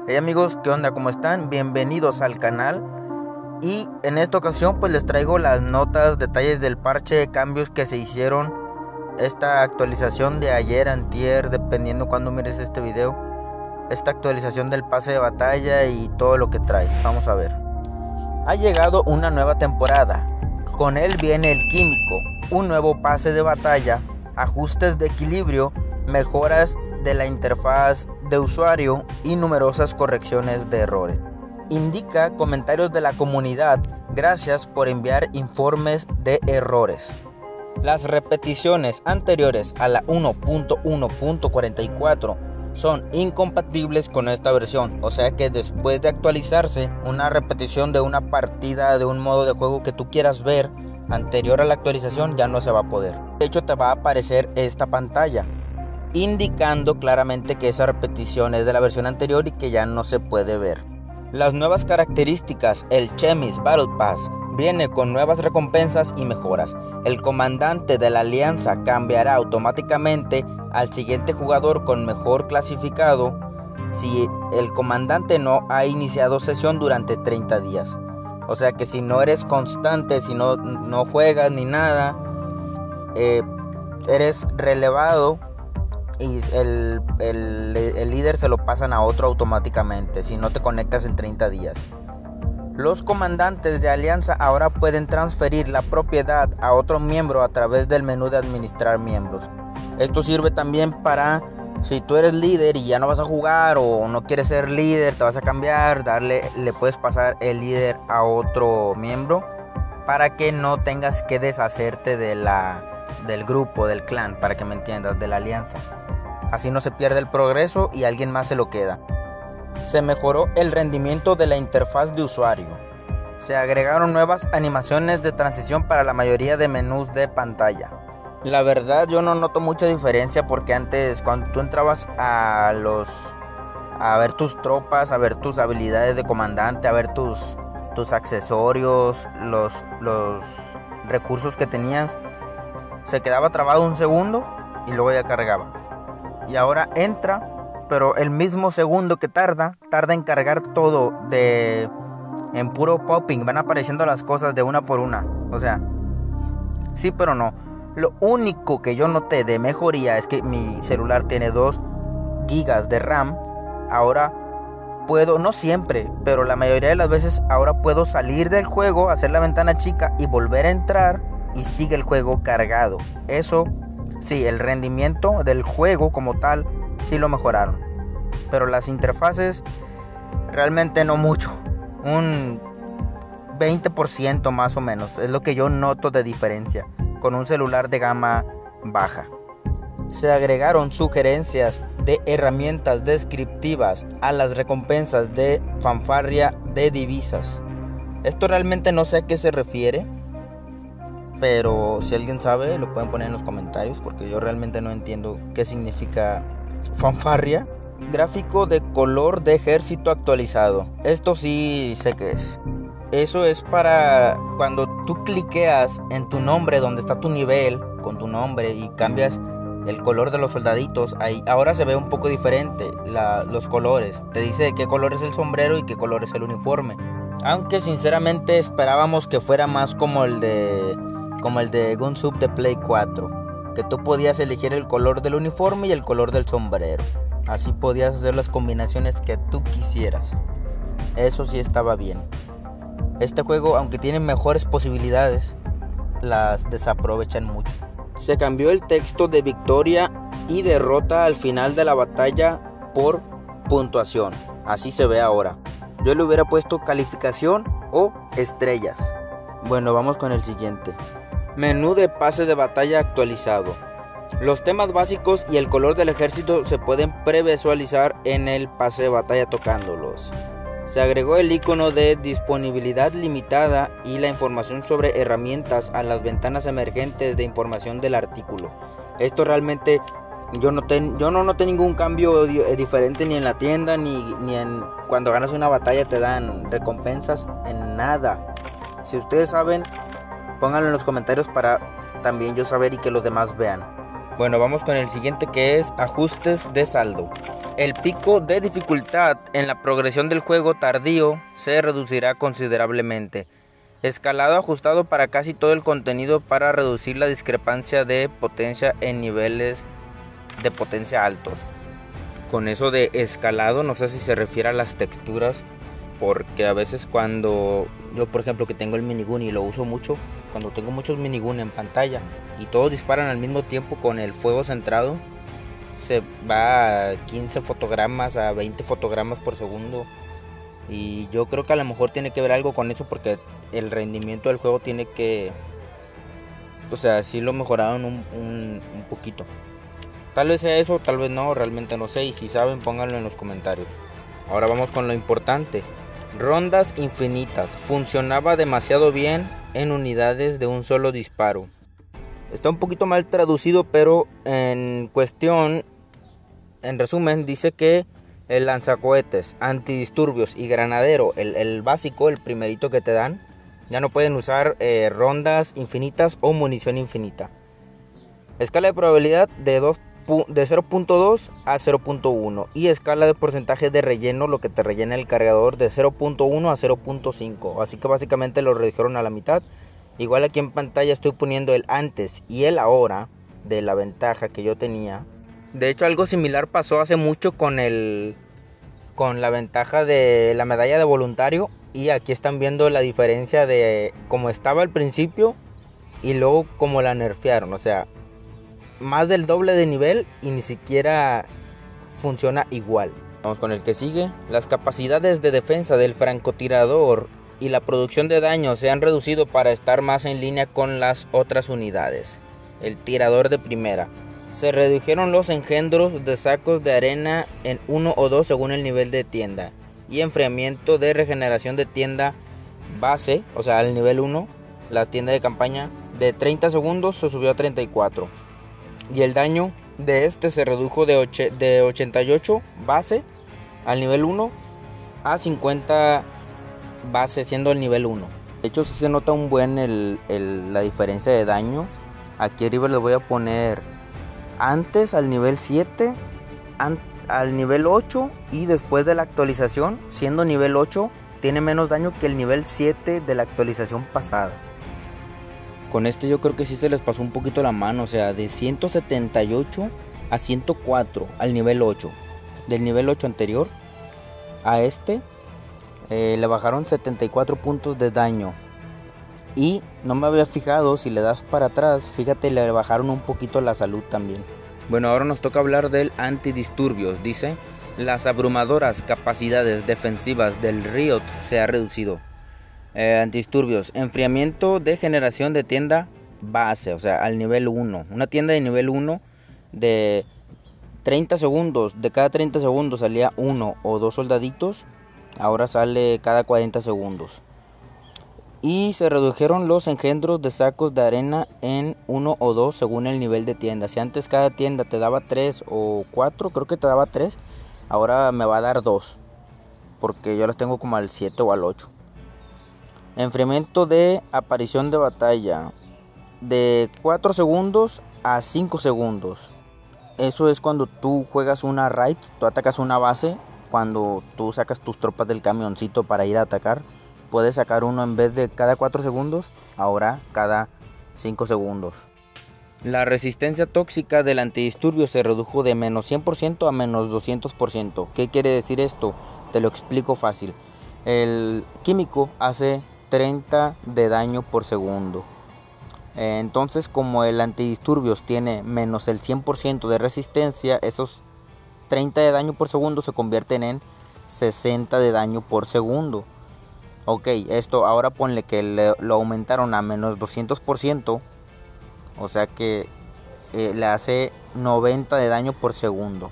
Hey amigos, ¿qué onda? ¿Cómo están? Bienvenidos al canal. Y en esta ocasión pues les traigo las notas, detalles del parche de cambios que se hicieron. Esta actualización de ayer, antier, dependiendo cuando mires este video. Esta actualización del pase de batalla y todo lo que trae. Vamos a ver. Ha llegado una nueva temporada. Con él viene el químico, un nuevo pase de batalla, ajustes de equilibrio, mejoras de la interfaz de usuario y numerosas correcciones de errores. Indica comentarios de la comunidad. Gracias por enviar informes de errores. Las repeticiones anteriores a la 1.1.44 son incompatibles con esta versión, o sea que después de actualizarse, una repetición de una partida de un modo de juego que tú quieras ver anterior a la actualización ya no se va a poder. De hecho, te va a aparecer esta pantalla indicando claramente que esa repetición es de la versión anterior y que ya no se puede ver. Las nuevas características. El Chemis Battle Pass viene con nuevas recompensas y mejoras. El comandante de la alianza cambiará automáticamente al siguiente jugador con mejor clasificado si el comandante no ha iniciado sesión durante 30 días. O sea que si no eres constante, si no juegas ni nada, eres relevado y el líder se lo pasan a otro automáticamente si no te conectas en 30 días. Los comandantes de alianza ahora pueden transferir la propiedad a otro miembro a través del menú de administrar miembros. Esto sirve también para si tú eres líder y ya no vas a jugar o no quieres ser líder, te vas a cambiar, le puedes pasar el líder a otro miembro para que no tengas que deshacerte del grupo, del clan, para que me entiendas, de la alianza. Así no se pierde el progreso y alguien más se lo queda. Se mejoró el rendimiento de la interfaz de usuario. Se agregaron nuevas animaciones de transición para la mayoría de menús de pantalla. La verdad yo no noto mucha diferencia porque antes cuando tú entrabas a ver tus tropas, a ver tus habilidades de comandante, a ver tus accesorios, los recursos que tenías, se quedaba trabado un segundo y luego ya cargaba. Y ahora entra, pero el mismo segundo que tarda en cargar todo en puro popping. Van apareciendo las cosas de una por una. O sea, sí pero no. Lo único que yo noté de mejoría es que mi celular tiene 2 GB de RAM. Ahora puedo, no siempre, pero la mayoría de las veces ahora puedo salir del juego, hacer la ventana chica y volver a entrar y sigue el juego cargado. Eso sí, el rendimiento del juego como tal sí lo mejoraron, pero las interfaces realmente no mucho, un 20% más o menos es lo que yo noto de diferencia con un celular de gama baja. Se agregaron sugerencias de herramientas descriptivas a las recompensas de fanfarria de divisas. Esto realmente no sé a qué se refiere, pero si alguien sabe lo pueden poner en los comentarios porque yo realmente no entiendo qué significa fanfarria. Gráfico de color de ejército actualizado. Esto sí sé qué es. Eso es para cuando tú cliqueas en tu nombre donde está tu nivel con tu nombre y cambias el color de los soldaditos. Ahí ahora se ve un poco diferente los colores. Te dice de qué color es el sombrero y qué color es el uniforme. Aunque sinceramente esperábamos que fuera más como el de Gunsub de Play 4, que tú podías elegir el color del uniforme y el color del sombrero. Así podías hacer las combinaciones que tú quisieras. Eso sí estaba bien. Este juego, aunque tiene mejores posibilidades, las desaprovechan mucho. Se cambió el texto de victoria y derrota al final de la batalla por puntuación. Así se ve ahora. Yo le hubiera puesto calificación o estrellas. Bueno, vamos con el siguiente. Menú de pase de batalla actualizado. Los temas básicos y el color del ejército se pueden previsualizar en el pase de batalla tocándolos. Se agregó el icono de disponibilidad limitada y la información sobre herramientas a las ventanas emergentes de información del artículo. Esto realmente yo no noté ningún cambio diferente ni en la tienda ni en cuando ganas una batalla te dan recompensas, en nada. Si ustedes saben, pónganlo en los comentarios para también yo saber y que los demás vean. Bueno, vamos con el siguiente que es ajustes de saldo. El pico de dificultad en la progresión del juego tardío se reducirá considerablemente. Escalado ajustado para casi todo el contenido para reducir la discrepancia de potencia en niveles de potencia altos. Con eso de escalado no sé si se refiere a las texturas, porque a veces cuando yo, por ejemplo, que tengo el minigun y lo uso mucho, cuando tengo muchos minigun en pantalla y todos disparan al mismo tiempo con el fuego centrado, se va a 15 fotogramas a 20 fotogramas por segundo, y yo creo que a lo mejor tiene que ver algo con eso, porque el rendimiento del juego tiene que, o sea, sí lo mejoraron un poquito. Tal vez sea eso, tal vez no, realmente no sé, y si saben pónganlo en los comentarios. Ahora vamos con lo importante. Rondas infinitas. Funcionaba demasiado bien en unidades de un solo disparo. Está un poquito mal traducido, pero en resumen, dice que el lanzacohetes, antidisturbios y granadero, el básico, el primerito que te dan, ya no pueden usar rondas infinitas o munición infinita. Escala de probabilidad de 0.2 a 0.1 y escala de porcentaje de relleno, lo que te rellena el cargador, de 0.1 a 0.5. Así que básicamente lo redujeron a la mitad. Igual aquí en pantalla estoy poniendo el antes y el ahora de la ventaja que yo tenía. De hecho, algo similar pasó hace mucho con la ventaja de la medalla de voluntario, y aquí están viendo la diferencia de cómo estaba al principio y luego cómo la nerfearon. O sea, más del doble de nivel y ni siquiera funciona igual. Vamos con el que sigue. Las capacidades de defensa del francotirador y la producción de daño se han reducido para estar más en línea con las otras unidades. El tirador de primera. Se redujeron los engendros de sacos de arena en 1 o 2 según el nivel de tienda. Y enfriamiento de regeneración de tienda base, o sea al nivel 1, la tienda de campaña, de 30 segundos se subió a 34. Y el daño de este se redujo de 88 base al nivel 1 a 50 base siendo el nivel 1. De hecho sí se nota un buen la diferencia de daño. Aquí arriba les voy a poner antes al nivel 7, al nivel 8, y después de la actualización, siendo nivel 8, tiene menos daño que el nivel 7 de la actualización pasada. Con este yo creo que sí se les pasó un poquito la mano, o sea, de 178 a 104 al nivel 8. Del nivel 8 anterior a este le bajaron 74 puntos de daño. Y no me había fijado, si le das para atrás, fíjate, le bajaron un poquito la salud también. Bueno, ahora nos toca hablar del antidisturbios. Dice, las abrumadoras capacidades defensivas del Riot se ha reducido. Antidisturbios, enfriamiento de generación de tienda base, o sea, al nivel 1. Una tienda de nivel 1 de 30 segundos, de cada 30 segundos salía 1 o 2 soldaditos, ahora sale cada 40 segundos. Y se redujeron los engendros de sacos de arena en 1 o 2 según el nivel de tienda. Si antes cada tienda te daba 3 o 4, creo que te daba 3, ahora me va a dar 2, porque yo los tengo como al 7 o al 8. Enfriamiento de aparición de batalla de 4 segundos a 5 segundos. Eso es cuando tú juegas una raid, tú atacas una base. Cuando tú sacas tus tropas del camioncito para ir a atacar, puedes sacar uno en vez de cada 4 segundos, ahora cada 5 segundos. La resistencia tóxica del antidisturbio se redujo de menos 100% a menos 200%. ¿Qué quiere decir esto? Te lo explico fácil. El químico hace 30 de daño por segundo. Entonces, como el antidisturbios tiene menos el 100% de resistencia, esos 30 de daño por segundo se convierten en 60 de daño por segundo. Ok, esto ahora ponle que lo aumentaron a menos 200%, o sea que le hace 90 de daño por segundo.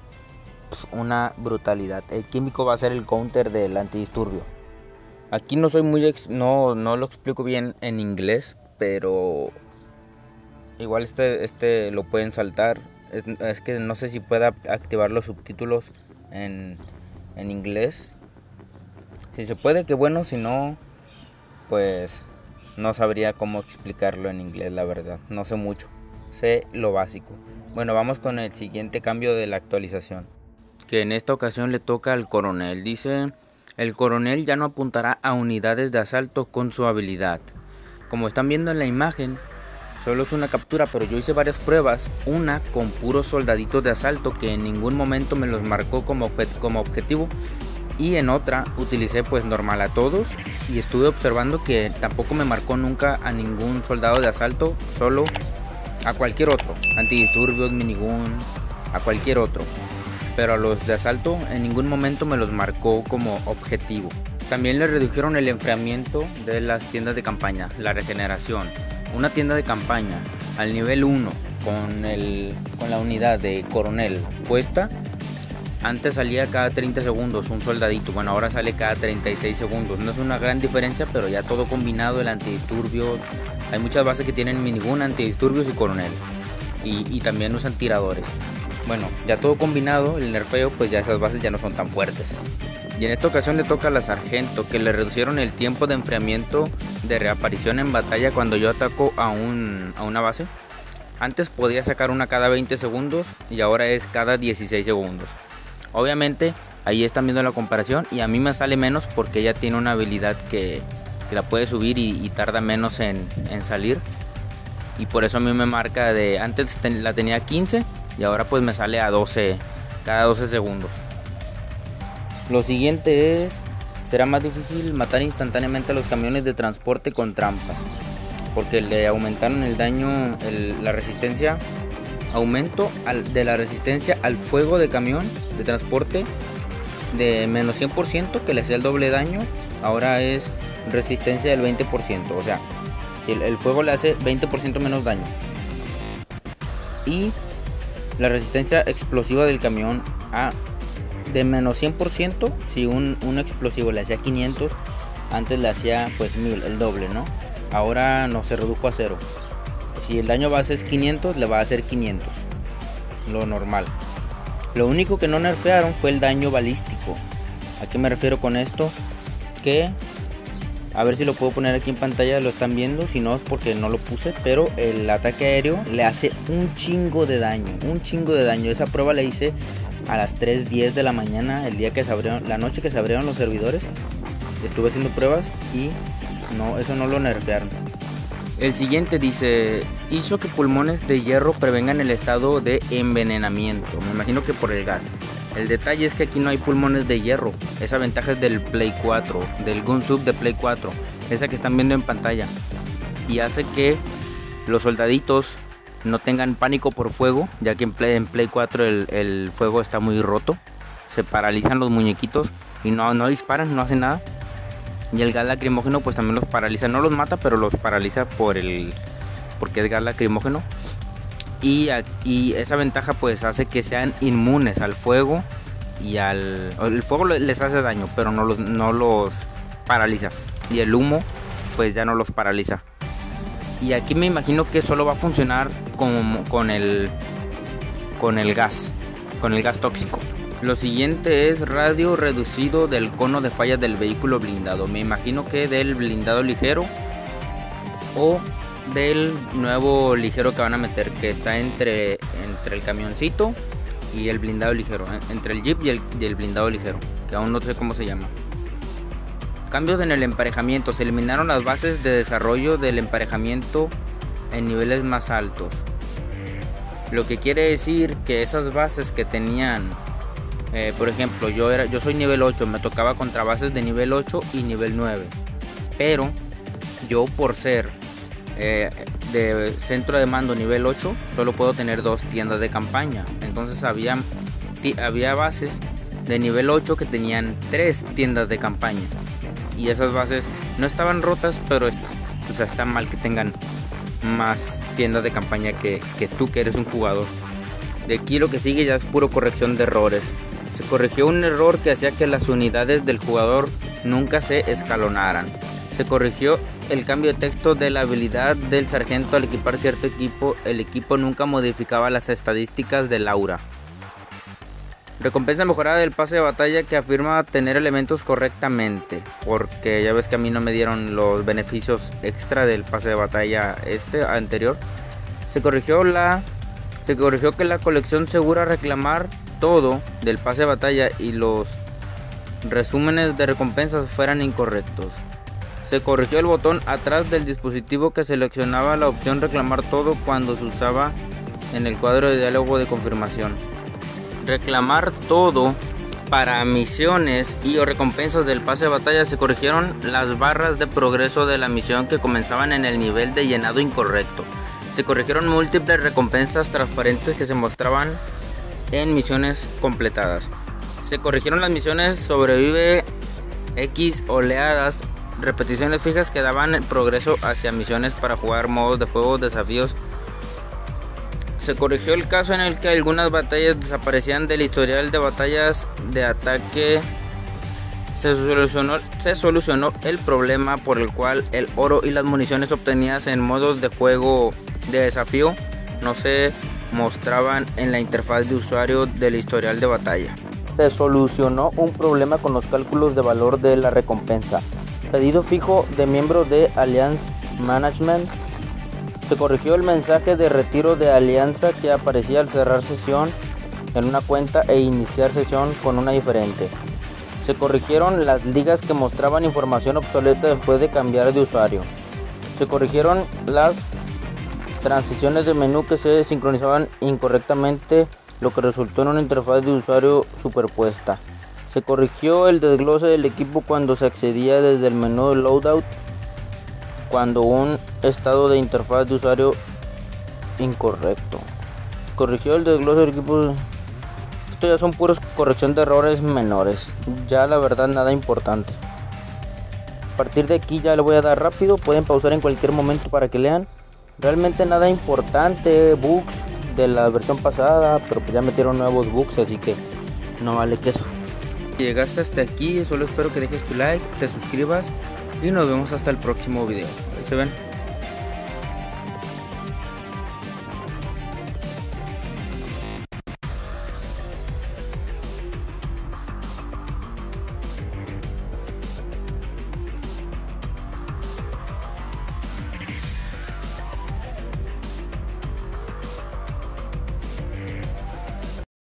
Una brutalidad. El químico va a ser el counter del antidisturbio. Aquí no soy no lo explico bien en inglés, pero igual este lo pueden saltar. Es que no sé si pueda activar los subtítulos en inglés. Si se puede, qué bueno. Si no, pues no sabría cómo explicarlo en inglés, la verdad. No sé mucho, sé lo básico. Bueno, vamos con el siguiente cambio de la actualización. que en esta ocasión le toca al coronel. Dice, el coronel ya no apuntará a unidades de asalto con su habilidad. Como están viendo en la imagen, solo es una captura, pero yo hice varias pruebas. Una con puros soldaditos de asalto que en ningún momento me los marcó como objetivo. Y en otra utilicé pues normal a todos y estuve observando que tampoco me marcó nunca a ningún soldado de asalto, solo a cualquier otro, antidisturbios, minigun, a cualquier otro. Pero a los de asalto en ningún momento me los marcó como objetivo. También le redujeron el enfriamiento de las tiendas de campaña, la regeneración. Una tienda de campaña al nivel 1 con la unidad de coronel puesta, antes salía cada 30 segundos un soldadito, bueno, ahora sale cada 36 segundos. No es una gran diferencia, pero ya todo combinado, el antidisturbios. Hay muchas bases que tienen minigun, antidisturbios y coronel. Y también usan tiradores. Bueno, ya todo combinado, el nerfeo, pues ya esas bases ya no son tan fuertes. Y en esta ocasión le toca a la sargento, que le reducieron el tiempo de enfriamiento de reaparición en batalla cuando yo ataco a una base. Antes podía sacar una cada 20 segundos y ahora es cada 16 segundos. Obviamente ahí están viendo la comparación y a mí me sale menos porque ella tiene una habilidad que la puede subir y tarda menos en salir. Y por eso a mí me marca de antes la tenía 15 y ahora pues me sale a 12 cada 12 segundos. Lo siguiente será más difícil matar instantáneamente a los camiones de transporte con trampas, porque le aumentaron el daño, la resistencia, aumento de la resistencia al fuego de camión de transporte de menos 100%, que le hacía el doble daño, ahora es resistencia del 20%, o sea, si el fuego le hace 20% menos daño. Y la resistencia explosiva del camión de menos 100%, si un explosivo le hacía 500, antes le hacía pues 1000, el doble, ¿no? Ahora no, se redujo a 0. Si el daño base es 500, le va a hacer 500, lo normal. Lo único que no nerfearon fue el daño balístico. ¿A qué me refiero con esto? Que, a ver si lo puedo poner aquí en pantalla, lo están viendo, si no es porque no lo puse, pero el ataque aéreo le hace un chingo de daño. Esa prueba la hice a las 3:10 de la mañana, el día que se abrieron, la noche que se abrieron los servidores. Estuve haciendo pruebas y no, eso no lo nerfearon. El siguiente dice, hizo que pulmones de hierro prevengan el estado de envenenamiento. Me imagino que por el gas. El detalle es que aquí no hay pulmones de hierro. Esa ventaja es del Play 4, del Gunsub de Play 4, esa que están viendo en pantalla. Y hace que los soldaditos no tengan pánico por fuego, ya que en Play 4 el fuego está muy roto. Se paralizan los muñequitos y no disparan, no hacen nada. Y el gas lacrimógeno pues también los paraliza, no los mata, pero los paraliza porque es gas lacrimógeno. Y esa ventaja pues hace que sean inmunes al fuego y el fuego les hace daño, pero no los paraliza. Y el humo pues ya no los paraliza. Y aquí me imagino que solo va a funcionar con el gas tóxico. Lo siguiente es radio reducido del cono de falla del vehículo blindado. Me imagino que del blindado ligero o del nuevo ligero que van a meter, que está entre el camioncito y el blindado ligero, entre el Jeep y el blindado ligero, que aún no sé cómo se llama. Cambios en el emparejamiento. Se eliminaron las bases de desarrollo del emparejamiento en niveles más altos. Lo que quiere decir que esas bases que tenían, por ejemplo, yo soy nivel 8, me tocaba contra bases de nivel 8 y nivel 9. Pero yo por ser de centro de mando nivel 8, solo puedo tener 2 tiendas de campaña. Entonces había bases de nivel 8 que tenían 3 tiendas de campaña. Y esas bases no estaban rotas, pero está mal que tengan más tiendas de campaña que tú, que eres un jugador. De aquí lo que sigue ya es puro corrección de errores. Se corrigió un error que hacía que las unidades del jugador nunca se escalonaran. Se corrigió el cambio de texto de la habilidad del sargento al equipar cierto equipo. El equipo nunca modificaba las estadísticas del aura. Recompensa mejorada del pase de batalla que afirma tener elementos correctamente, porque ya ves que a mí no me dieron los beneficios extra del pase de batalla anterior. Se corrigió que la colección segura reclamar todo del pase de batalla y los resúmenes de recompensas fueran incorrectos. Se corrigió el botón atrás del dispositivo que seleccionaba la opción reclamar todo cuando se usaba en el cuadro de diálogo de confirmación. Reclamar todo para misiones y o recompensas del pase de batalla. Se corrigieron las barras de progreso de la misión que comenzaban en el nivel de llenado incorrecto. Se corrigieron múltiples recompensas transparentes que se mostraban en misiones completadas. Se corrigieron las misiones sobrevive X oleadas, repeticiones fijas que daban progreso hacia misiones para jugar modos de juego, desafíos. Se corrigió el caso en el que algunas batallas desaparecían del historial de batallas de ataque. Se solucionó el problema por el cual el oro y las municiones obtenidas en modos de juego de desafío no se mostraban en la interfaz de usuario del historial de batalla. Se solucionó un problema con los cálculos de valor de la recompensa. Pedido fijo de miembro de Alliance Management. Se corrigió el mensaje de retiro de Alianza que aparecía al cerrar sesión en una cuenta e iniciar sesión con una diferente. Se corrigieron las ligas que mostraban información obsoleta después de cambiar de usuario. Se corrigieron las transiciones de menú que se sincronizaban incorrectamente, lo que resultó en una interfaz de usuario superpuesta. Se corrigió el desglose del equipo cuando se accedía desde el menú de loadout, cuando un estado de interfaz de usuario incorrecto. Corrigió el desglose del equipo. Esto ya son puros corrección de errores menores, ya la verdad nada importante. A partir de aquí ya le voy a dar rápido, pueden pausar en cualquier momento para que lean. Realmente nada importante, bugs de la versión pasada, pero pues ya metieron nuevos bugs, así que no vale queso. Si llegaste hasta aquí, solo espero que dejes tu like, te suscribas y nos vemos hasta el próximo video. Ahí se ven.